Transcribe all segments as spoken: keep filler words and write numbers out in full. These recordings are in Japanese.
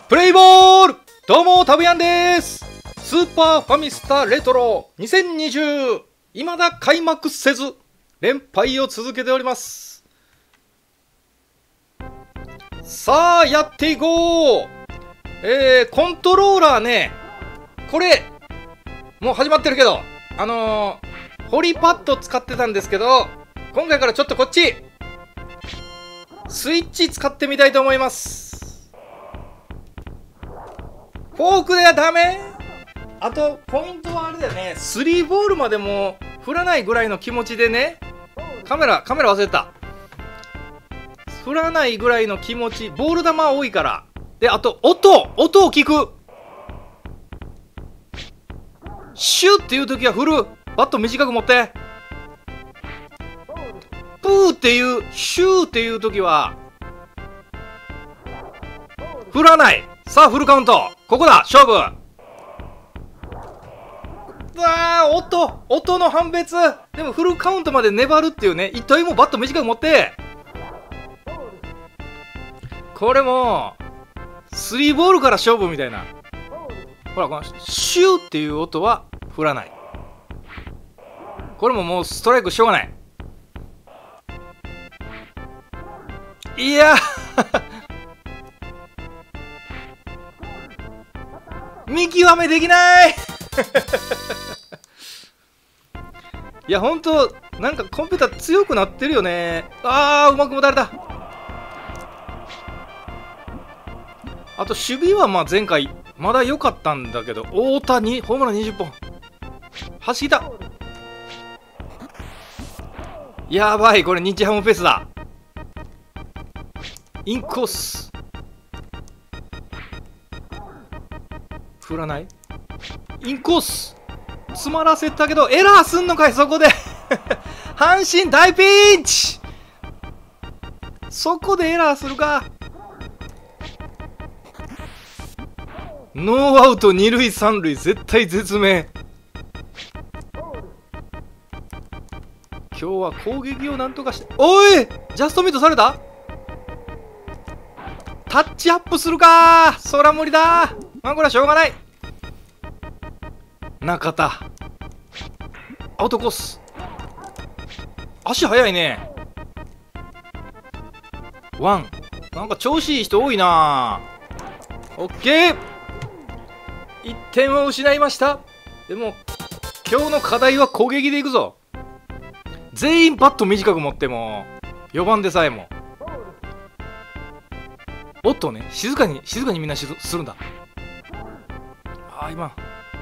プレイボール、どうもタブヤンです。スーパーファミスタレトロにせんにじゅう、未だ開幕せず連敗を続けております。さあやっていこう。えー、コントローラーね、これもう始まってるけど、あのー、ホリパッド使ってたんですけど、今回からちょっとこっちスイッチ使ってみたいと思います。フォークではダメ。あとポイントはあれだよね、スリーボールまでも振らないぐらいの気持ちでね、カメラカメラ忘れた、振らないぐらいの気持ち、ボール球多いから。で、あと音音を聞く。シュッっていう時は振る。バット短く持って。プーっていう、シューっていう時は振らない。さあフルカウント、ここだ勝負。わあ、音音の判別。でもフルカウントまで粘るっていうね。一体もバット短く持って、これもスリーボールから勝負みたいな。ほら、このシューっていう音は振らない。これももうストライクしょうがない。いや見極めできないいや、ほんとなんかコンピューター強くなってるよね。あー、うまく持たれた。あと守備はまあ前回まだ良かったんだけど、大谷ホームランにじゅっぽん走りた。やばい、これ日ハムペースだ。インコース振らない。インコース詰まらせたけどエラーすんのかい、そこで阪神大ピンチ。そこでエラーするか。ノーアウト二塁三塁、絶対絶命。今日は攻撃をなんとかして。おい、ジャストミートされた。タッチアップするか。そら無理だ。まあこれはしょうがない。中田アウトコース、足速いね。ワン、なんか調子いい人多いな。オッケー、いってんを失いました。でも今日の課題は攻撃でいくぞ。全員バット短く持ってもよばんでさえも。おっとね、静かに静かにみんなしするんだ。ああ、今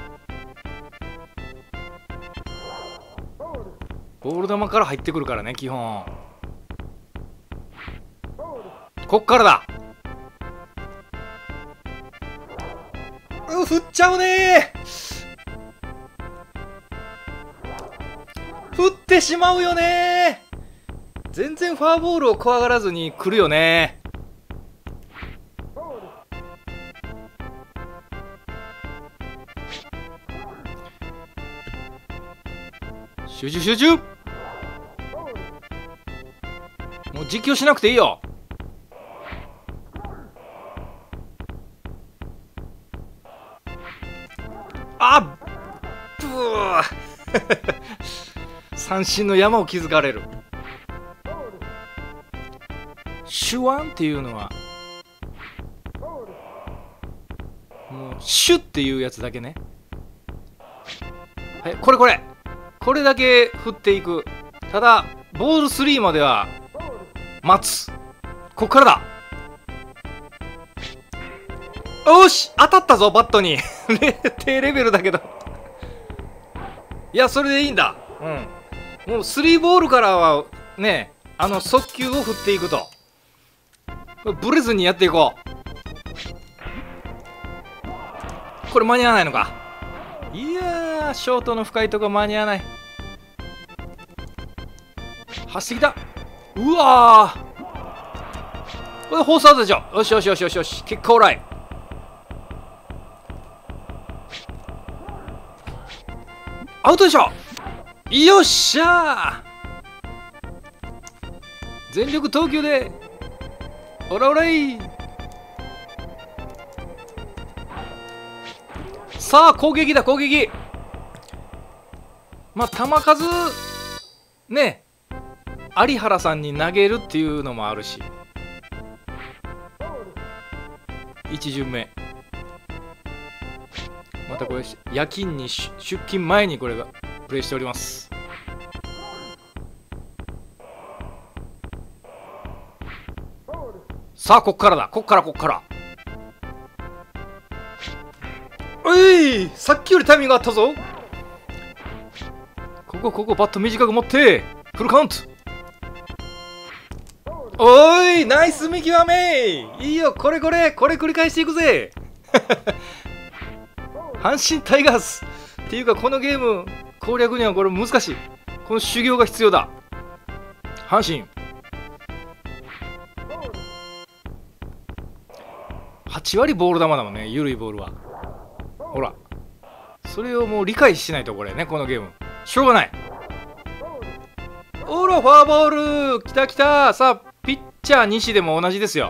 ボール球から入ってくるからね、基本。こっからだ。う振っちゃうねー。振ってしまうよねー。全然フォアボールを怖がらずに来るよね。集中集中。もう実況しなくていいよ。あっブー三振の山を築かれる。シュワンっていうのはもうシュッっていうやつだけね。はい、これこれこれだけ振っていく。ただボールスリーまでは待つ。こっからだ。よし、当たったぞバットに低レベルだけどいや、それでいいんだ。うん、もうスリーボールからはね、あの速球を振っていくと。ブレずにやっていこう。これ間に合わないのか。いやー、ショートの深いとこ間に合わない。走ってきた。うわー、これフォースアウトでしょ。よしよしよしよしよし、結果オーライ。アウトでしょ。よっしゃー、全力投球でオラオラい。 さあ攻撃だ攻撃。まあ球数ね有原さんに投げるっていうのもあるし、いち巡目またこれ夜勤に出勤前にこれがプレイしております。さあこっからだこっからこっから。おいさっきよりタイミングあったぞ。ここここバット短く持ってフルカウント。おいナイス見極め。いいよこれこれこれ繰り返していくぜ阪神タイガースっていうかこのゲーム攻略にはこれ難しい。この修行が必要だ阪神。はち割ボール球だもんね緩いボールは。ほらそれをもう理解しないとこれねこのゲームしょうがない。おらフォアボールきたきた。さあピッチャー西でも同じですよ。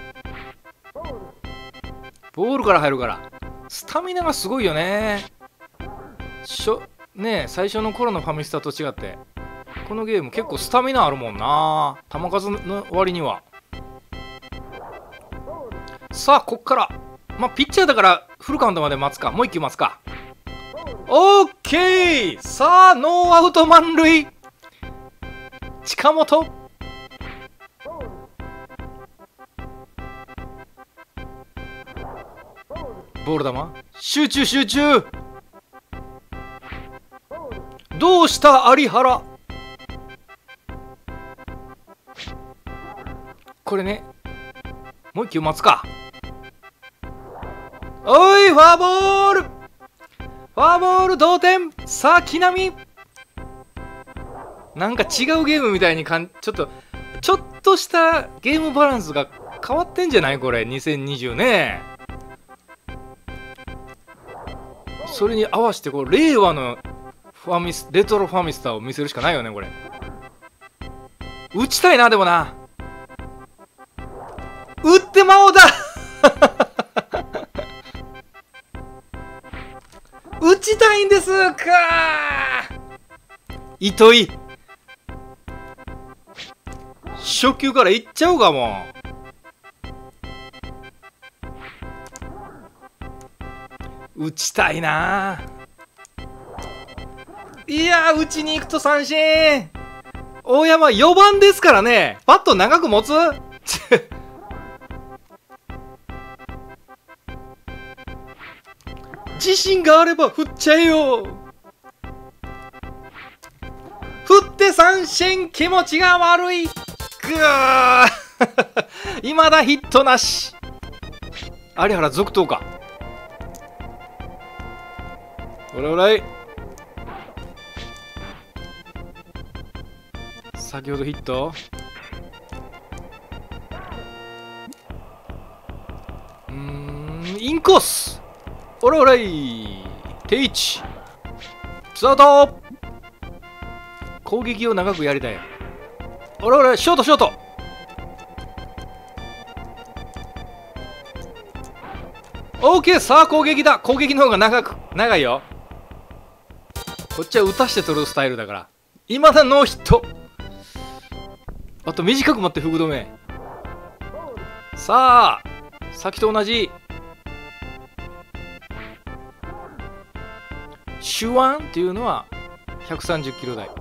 ボールから入るからスタミナがすごいよね。しょねえ最初の頃のファミスタと違ってこのゲーム結構スタミナあるもんな球数の割には。さあこっからまあピッチャーだからフルカウントまで待つか。もう一球待つか。オッケー。さあノーアウト満塁。近本ボール球集中集中。どうした有原。これねもう一球待つか。おいフォアボールフォアボール同点。さあ木浪なんか違うゲームみたいにかんちょっとちょっとしたゲームバランスが変わってんじゃないこれにせんにじゅうね。それに合わせてこう令和のファミスレトロファミスタを見せるしかないよねこれ。打ちたいなでもな。打ってまおうだ打ちたいんですか。糸井初球からいっちゃおうかもう。打ちたいな。いや打ちに行くと三振。大山よばんですからね。バット長く持つ自信があれば振っちゃえよ。振って三振。気持ちが悪い。ぐーいまだヒットなし。有原続投か。おらおらい。先ほどヒット。うーんインコース。おらおらい。定位置ツーアウト。攻撃を長くやりたい。おらおらショートショート。オーケー。さあ攻撃だ。攻撃の方が長く長いよ。こっちは打たして取るスタイルだから。いまだノーヒット。あと短く持って福留。さあさっきと同じ手腕っていうのはひゃくさんじゅっキロ台。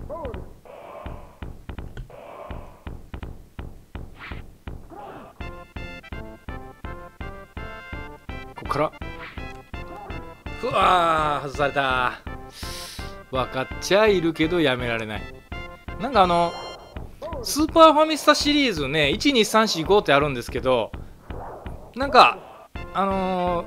ここからふわー外された。分かっちゃいるけどやめられない。なんかあのスーパーファミスタシリーズねいちにさんしごってあるんですけど、なんかあの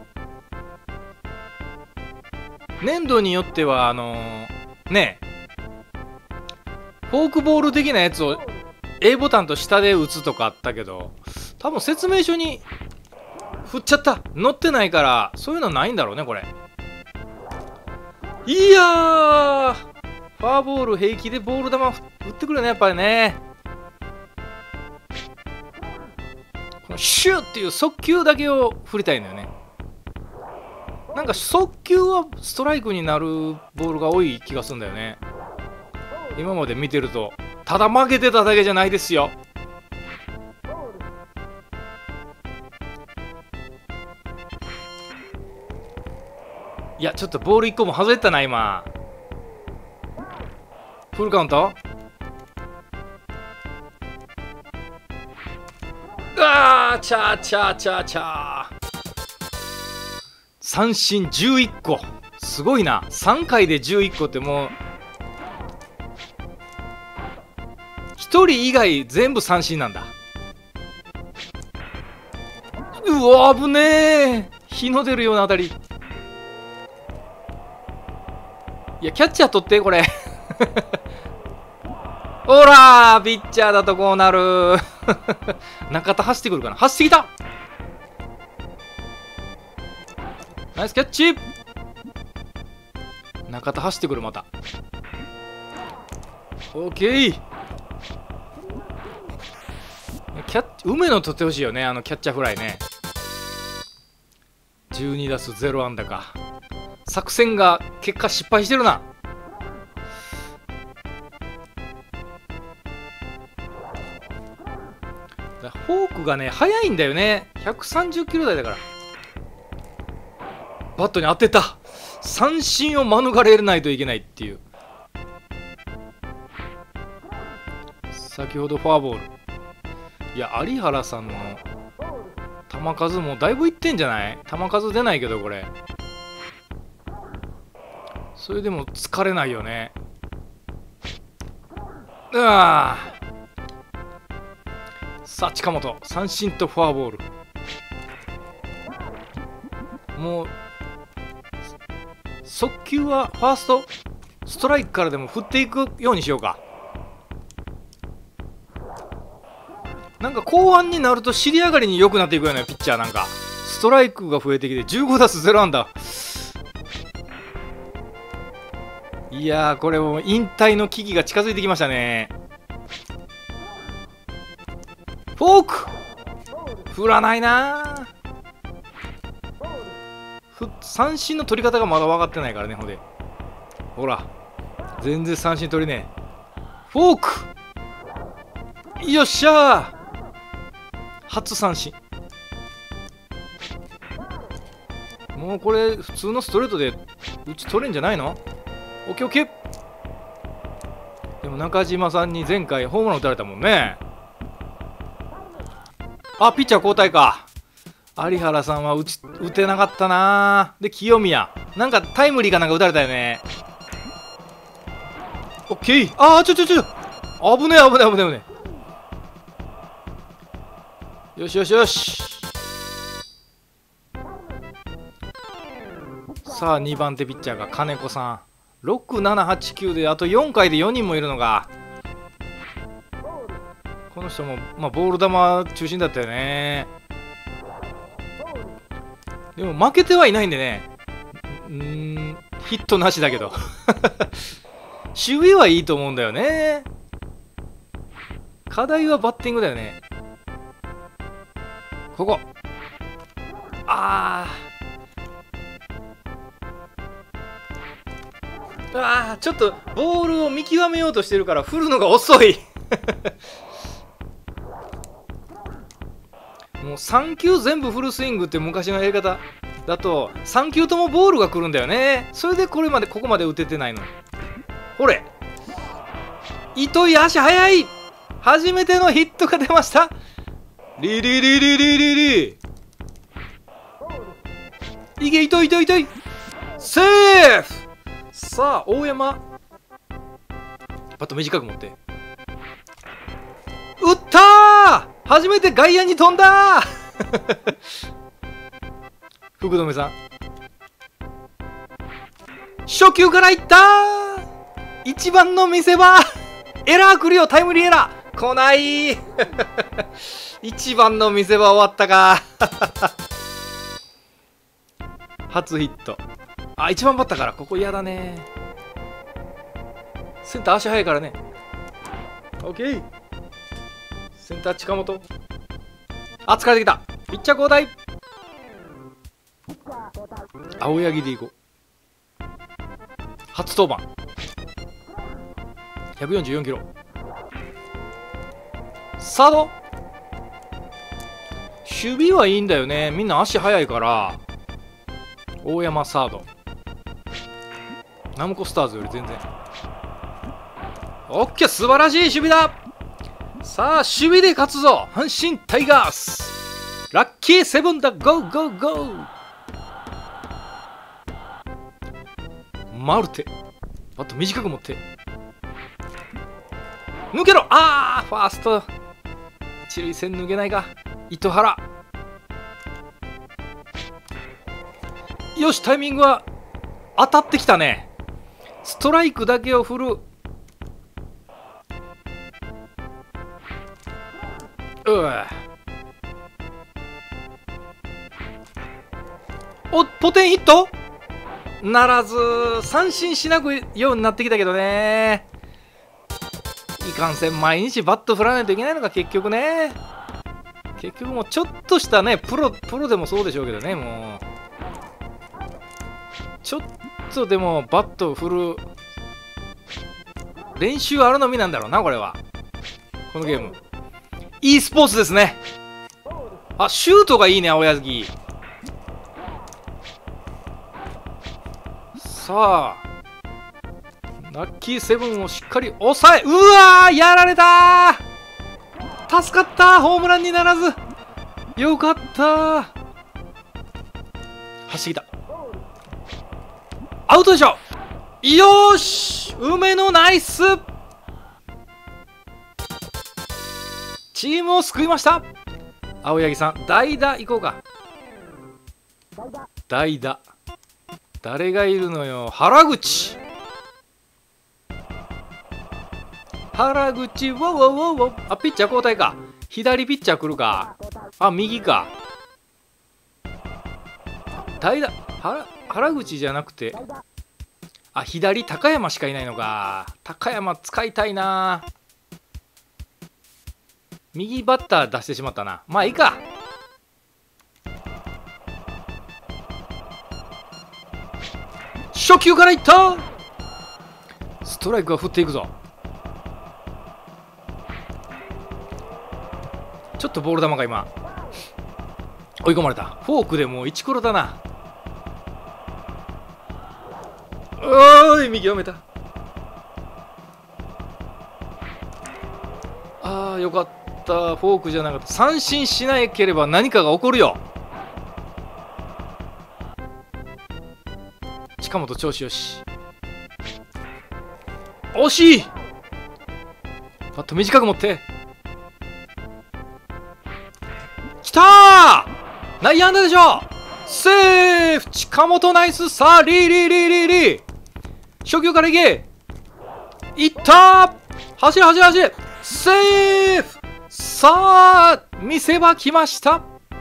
ー、年度によってはあのー、ねフォークボール的なやつを A ボタンと下で打つとかあったけど、多分説明書に振っちゃった載ってないからそういうのないんだろうねこれ。いやーフォアボール平気でボール球打ってくるねやっぱりね。このシューっていう速球だけを振りたいんだよね。 なんか速球はストライクになるボールが多い気がするんだよね、今まで見てると。ただ負けてただけじゃないですよ。いやちょっとボールいっこも外れたな今。フルカウント。うわー、チャーチャーチャーチャー。三振じゅういっこ、すごいな。さんかいでじゅういっこってもうひとり以外全部三振なんだ。うわ危ねえ、日の出るような当たり。いやキャッチャー取ってこれほらピッチャーだとこうなる中田走ってくるかな。走ってきた。ナイスキャッチ。中田走ってくるまた。オッケー。キャッチ梅野取ってほしいよね、あのキャッチャーフライね。じゅうに打数ゼロ安打か。作戦が結果失敗してるな。フォークがね速いんだよね。ひゃくさんじゅっキロ台だから。バットに当てた。三振を免れないといけないっていう。先ほどフォアボール。いや有原さんの球数もだいぶいってんじゃない？球数出ないけどこれ。それでも疲れないよね。うわー。さあ近本三振とフォアボール。もう速球はファーストストライクからでも振っていくようにしようか。なんか後半になると尻上がりに良くなっていくようなピッチャー。なんかストライクが増えてきてじゅうご打数ゼロ安打。いやーこれも引退の危機が近づいてきましたね。フォーク振らないな。三振の取り方がまだ分かってないからね。ほんでほら全然三振取りねえ。フォークよっしゃー。初三振。もうこれ普通のストレートで打ち取れんじゃないの？オッケーオッケー。でも中島さんに前回ホームラン打たれたもんね。あピッチャー交代か。有原さんは打ち打てなかったな。で清宮なんかタイムリーかなんか打たれたよね。オッケー。ああちょちょちょ危ねえ危ねえ危ねえ危ねえ。よしよしよし。さあにばん手ピッチャーが金子さん。ろく、なな、はち、きゅうであとよんかいでよにんもいるのが。この人も、まあ、ボール球中心だったよね。でも負けてはいないんでね。うーんヒットなしだけど守備はいいと思うんだよね。課題はバッティングだよね。ここあーあーちょっとボールを見極めようとしてるから振るのが遅いもうさん球全部フルスイングって昔のやり方だとさん球ともボールが来るんだよね。それでこれまでここまで打ててないの。ほれ糸井足速い。初めてのヒットが出ました。リリリリリリリいけ糸井糸井糸井セーフ。さあ大山バット短く持って打ったー。初めて外野に飛んだ福留さん初球からいったー。一番の見せ場エラー来るよ。タイムリーエラー来ない一番の見せ場終わったか初ヒット。あ一番バッターからここ嫌だね。センター足速いからね。オッケー。センター近本。あ疲れてきた。ピッチャー交代。 青柳でいこう。初登板。ひゃくよんじゅうよんキロ。サード。守備はいいんだよね。みんな足速いから。大山サード。ナムコスターズより全然。オッケー、素晴らしい守備だ。さあ、守備で勝つぞ阪神タイガース。ラッキーセブンだ。ゴーゴーゴー。マルテ。バット短く持って。抜けろ。あー、ファースト。一塁線抜けないか。糸原。よし、タイミングは当たってきたね。ストライクだけを振る。うわ。お、ポテンヒットならず。三振しなくようになってきたけどね。いかんせん毎日バット振らないといけないのが結局ね。結局もうちょっとしたね、プロプロでもそうでしょうけどね。もうちょっとでもバットを振る練習あるのみなんだろうな、これは。このゲーム e スポーツですね。あ、シュートがいいね、青柳。さあ、ラッキーセブンをしっかり抑え、うわー、やられたー。助かった、ホームランにならず。よかった。走りきた。アウトでしょ。よーし、梅野ナイス。チームを救いました。青柳さん、代打行こうか。代打誰がいるのよ。原口。原口、ウォウウォウウォウ。あ、ピッチャー交代か。左ピッチャー来るか。あ、右か。代打、原、原口じゃなくて、あ、左高山しかいないのか。高山使いたいな。右バッター出してしまったな。まあいいか。初球からいった。ストライクが振っていくぞ。ちょっとボール球が今追い込まれた。フォークでもうイチコロだな。おーい、右読めた。あー、よかった。フォークじゃなかった。三振しなければ何かが起こるよ。近本調子よし。惜しい。バット短く持ってきたー。内野安打でしょ。セーフ。近本ナイス。さあ、リーリーリーリーリー。初球からいけ。いったー。走れ走れ走れ。セーフ。さあ、見せ場来ました。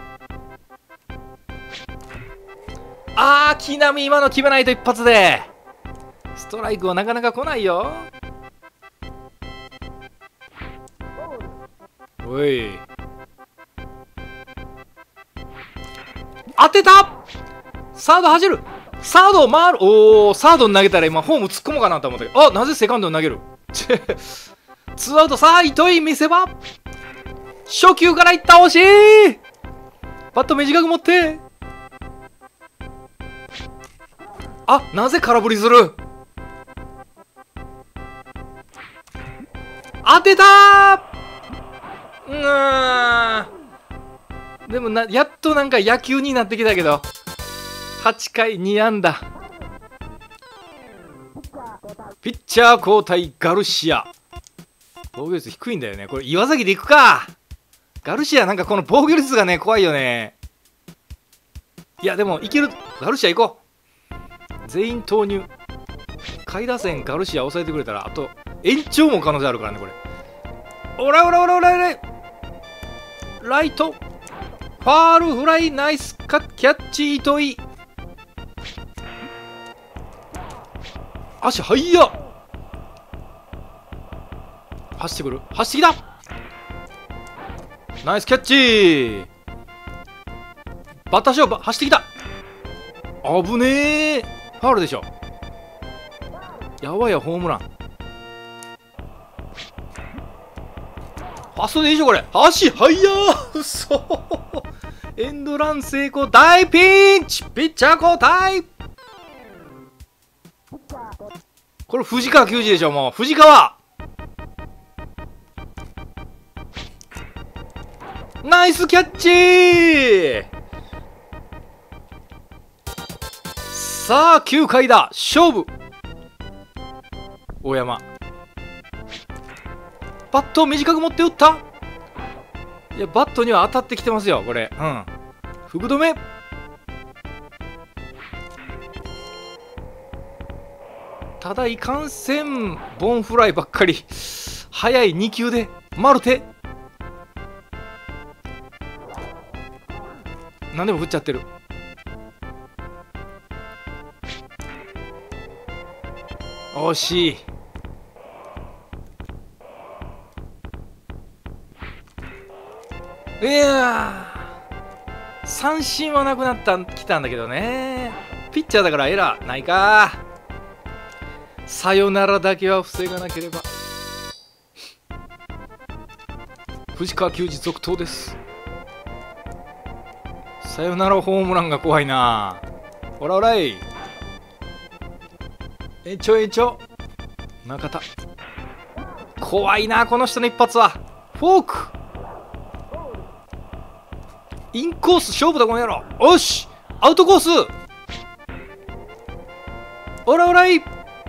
あー、木浪今の決めないと一発で。ストライクはなかなか来ないよ。おい。当てた。サード走る。サード回る。おお、サードに投げたら今ホーム突っ込もうかなと思ったけど、あ、なぜセカンドに投げる。ツーアウト。さあ、糸井見せ場。初球からいった。惜しい。バット短く持って。あ、なぜ空振りする。当てたー。うーん。でもな、やっとなんか野球になってきたけど、はちかいに安打。ピッチャー交代ガルシア。防御率低いんだよね。これ岩崎でいくか。ガルシアなんかこの防御率がね、怖いよね。いやでもいける。ガルシア行こう。全員投入。下位打線ガルシア抑えてくれたら、あと延長も可能性あるからね、これ。おらおらおらおらおら。ライト。ファールフライ。ナイスカキャッチ。糸井。足速っ。走ってくる。走ってきた。ナイスキャッチ。バッター勝負。走ってきた。 危ねえ。ファウルでしょ。やばいや、ホームラン。ファーストでいいでしょこれ。足速ー。うそ。エンドラン成功。大ピンチ。ピッチャー交代。これ藤川球児でしょ。もう藤川。ナイスキャッチ。さあきゅうかいだ。勝負。大山バットを短く持って打った。いやバットには当たってきてますよこれ。うん、福留。ただいかんせんボンフライばっかり。早いにきゅうでマルテ。何でも振っちゃってる。惜しい。いやー三振はなくなったきたんだけどね。ピッチャーだからエラーないか。さよならだけは防がなければ。藤川球児続投です。さよならホームランが怖いな。ほらほらい延長延長。中田怖いなこの人の一発は。フォークインコース勝負だこの野郎。よしアウトコース。オラオライ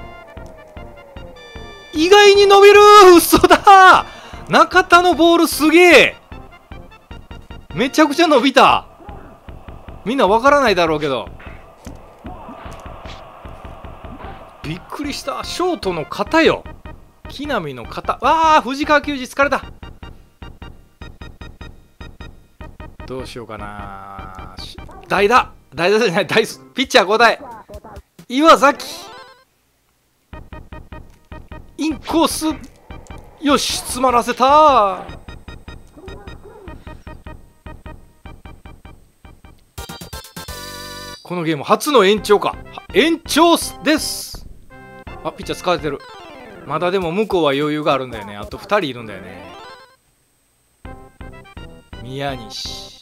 意外に伸びる。嘘だ。中田のボールすげえ。めちゃくちゃ伸びた。みんなわからないだろうけどびっくりした。ショートの肩よ。木浪の肩。わあ藤川球児疲れた。どうしようかな。代打代打じゃない代ピッチャー交代。岩崎インコース。よし詰まらせた。このゲーム初の延長か。延長です。あピッチャー使われてる。まだでも向こうは余裕があるんだよね。あとふたりいるんだよね。宮西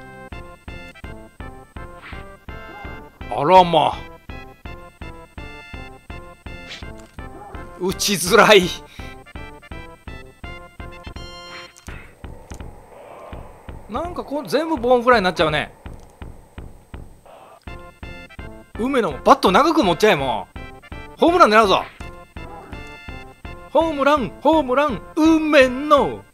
あらま打ちづらい。なんかこう全部ボーンフライになっちゃうね。梅野もバット長く持っちゃえ。もうホームラン狙うぞ。ホームランホームラン梅野どう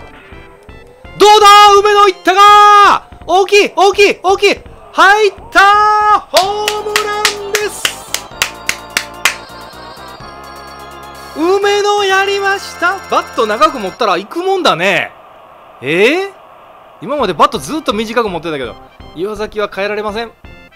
だ。梅野いったか。大きい大きい大きい入ったー。ホームランです。梅野やりました。バット長く持ったら行くもんだね。えー、今までバットずっと短く持ってたけど岩崎は変えられません。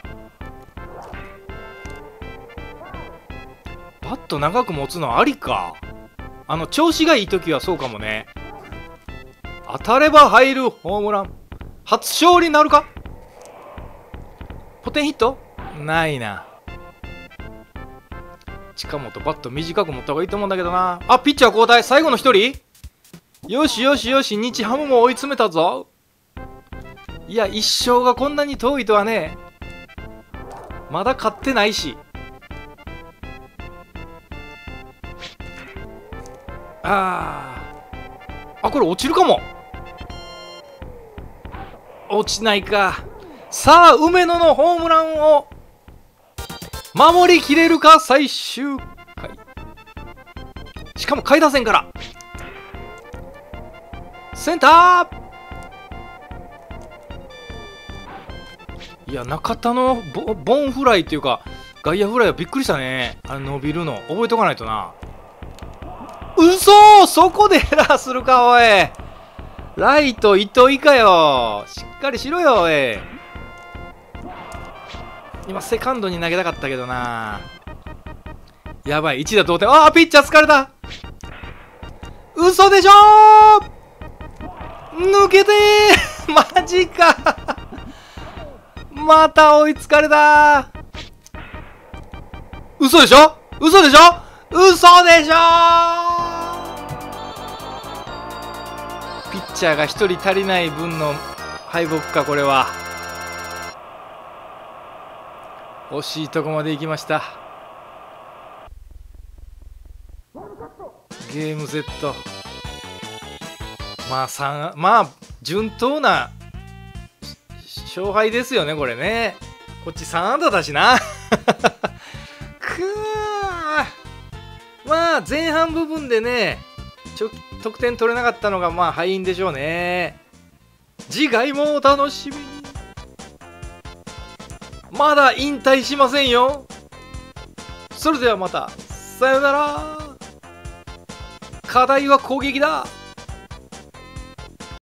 バット長く持つのはありか。あの調子がいい時はそうかもね。当たれば入るホームラン。初勝利になるか。ポテンヒットないな。近本バット短く持った方がいいと思うんだけどな。あピッチャー交代。最後の一人。よしよしよし日ハムも追い詰めたぞ。いや一勝がこんなに遠いとはね。まだ勝ってないし。あーあこれ落ちるかも。落ちないか。さあ梅野のホームランを守りきれるか。最終回しかも下位打線からセンター。いや中田の ボ, ボンフライっていうか外野フライはびっくりしたね。あれ伸びるの覚えとかないとな。うそそこでエラーするかおい。ライト糸井かよ。しっかりしろよおい。今セカンドに投げたかったけどな。やばい一打同点。ああピッチャー疲れた。嘘でしょー。抜けてーマジかまた追いつかれたー。 嘘でしょ嘘でしょ嘘でしょ。ピッチャーがひとり足りない分の敗北か、これは。惜しいとこまで行きました。ゲームセット。まあさん、まあ順当な勝敗ですよね、これね。こっちさん安打だしな。くー、まあ前半部分でねちょ得点取れなかったのがまあ敗因でしょうね。次回もお楽しみに。まだ引退しませんよ。それではまたさよなら。課題は攻撃だ。